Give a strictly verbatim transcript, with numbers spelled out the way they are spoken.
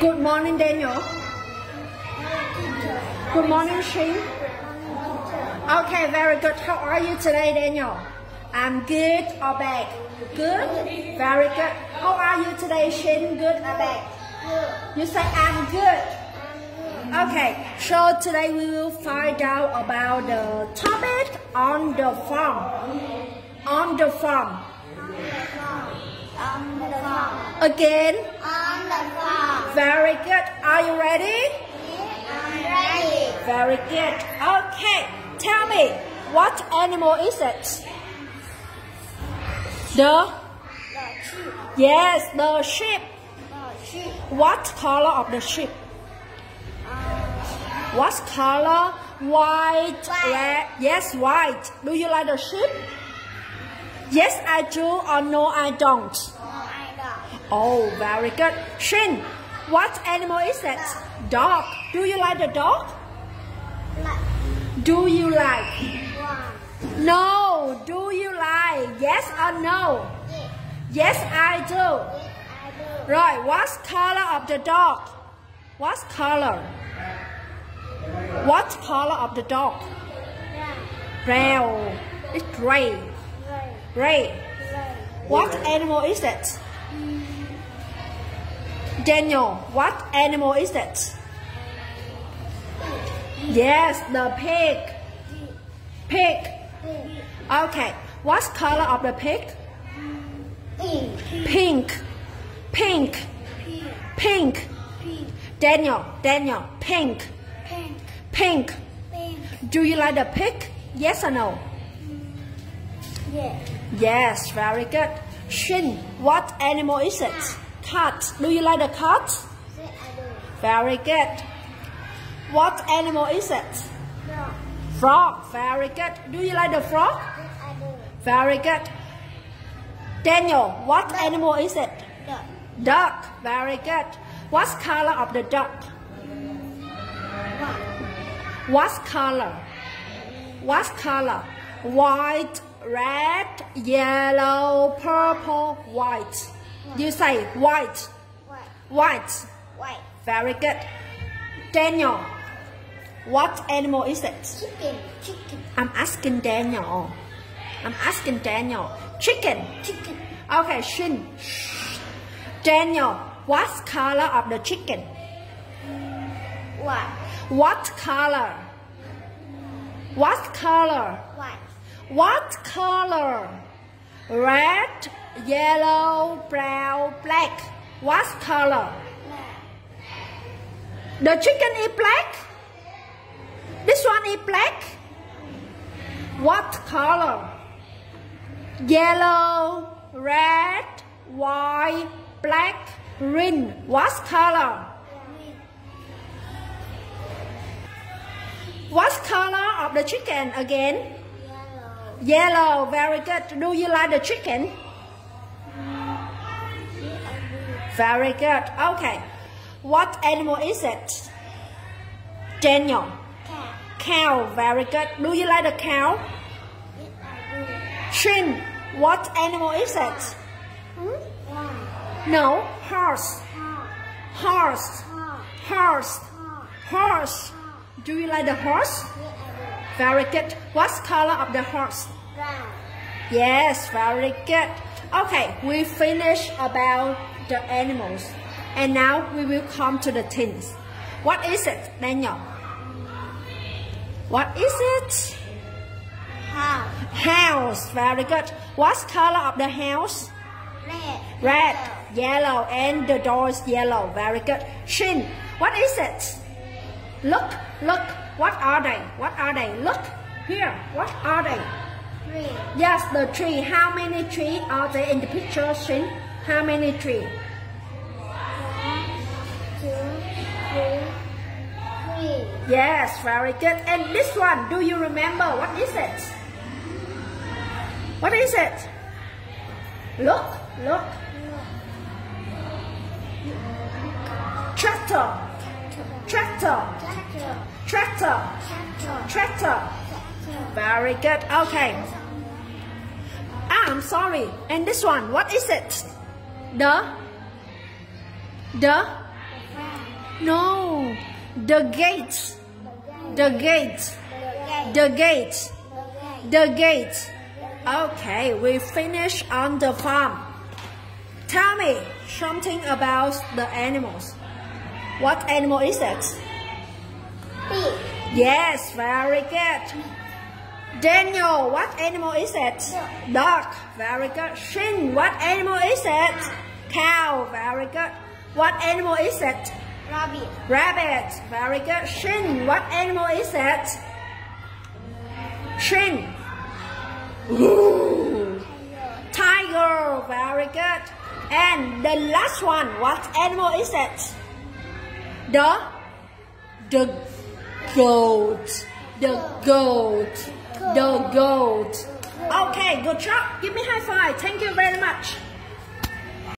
Good morning, Daniel. Good morning, Shin. Okay, very good. How are you today, Daniel? I'm good or bad? Good? Very good. How are you today, Shin? Good or bad? You say I'm good. Okay, so today we will find out about the topic on the farm. On the farm. On the farm. Again. On the farm. Very good. Are you ready? I'm ready. Very good. Okay, tell me, what animal is it? The? The sheep. Yes, the sheep. The sheep. What color of the sheep? What color? White, White. red. Yes, white. Do you like the sheep? Yes, I do, or no, I don't. No, I don't. Oh, very good. Shin, what animal is it? Dog. Do you like the dog? Like Do you like? one. No. Do you like? Yes or no? Yes. Yes, I do. Yes, I do. Right, what's color of the dog? What color? What color of the dog? Brown. Brown. It's gray. Red. Gray. Red. What animal is it? Daniel, what animal is it? Yes, the pig. Pig. Pig. Okay, what color of the pig? Pink. Pink. Pink. Pink. Pink. Pink. Daniel, Daniel, pink. Pink. Pink. Pink. Do you like the pig? Yes or no? Yes. Yes, very good. Shin, what animal is it? Cat. Do you like the cat? Yes, I do. Very good. What animal is it? No. Frog. Very good. Do you like the frog? Yes, I do. Very good. Daniel, what animal is it? Duck. Duck. Very good. What color of the duck? One. What color? What color? White, red, yellow, purple, white. You say white. White. White. White. Very good. Daniel, what animal is it? Chicken. Chicken. I'm asking Daniel. I'm asking Daniel. Chicken. Chicken. Okay, Shin. Daniel, what color of the chicken? White. What color? What color? White. What color? Red, yellow, brown, black. What color? Black. The chicken is black? This one is black? What color? Yellow, red, white, black, green. What color? Green. What color of the chicken again? Yellow. Yellow, very good. Do you like the chicken? Yes, I do. Very good. Okay. What animal is it? Daniel. Cat. Cow, very good. Do you like the cow? Yes, I do. Shin, what animal is it? Hmm? One. No, horse. Heart. Horse. Heart. Horse. Heart. Horse. Do you like the horse? Yes, I Very good. What color of the horse? do. Brown. Yes, very good. Okay, we finished about the animals. And now we will come to the things. What is it, Daniel? What is it? House. House, very good. What color of the house? Red. Red, yellow, and the door is yellow. Very good. Shin, what is it? Look, look. What are they? What are they? Look here. What are they? Green. Yes, the tree. How many trees are there in the picture, Shin? How many trees? One, two, three, three. Yes, very good. And this one, do you remember? What is it? What is it? Look, look. Tractor, tractor, Tractor. tractor, Tractor. tractor. Very good. Okay. Ah, I'm sorry. And this one, what is it? The? The? Fan. No. The gate. The gate. The gate. The gate. Okay, we finish on the farm. Tell me something about the animals. What animal is it? Pig. Yes, very good. Daniel, what animal is it? Dog. Very good. Shin, what animal is it? Cow. Very good. What animal is it? Rabbit. Rabbit. Very good. Shin, what animal is it? Shin. Ooh. Tiger. Very good. And the last one, what animal is it? The the goat. The goat. The goat. Okay, good job. Give me high five. Thank you very much.